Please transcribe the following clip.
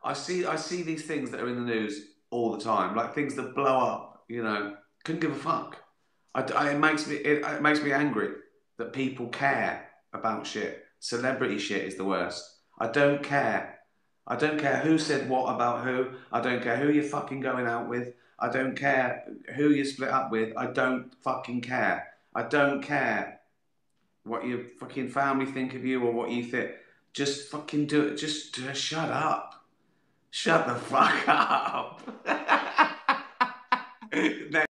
I see these things that are in the news all the time, like things that blow up. You know, couldn't give a fuck. It makes me angry that people care about shit. Celebrity shit is the worst. I don't care. I don't care who said what about who. I don't care who you're fucking going out with. I don't care who you split up with. I don't fucking care. I don't care what your fucking family think of you or what you think. Just fucking do it. Just shut up. Shut the fuck up.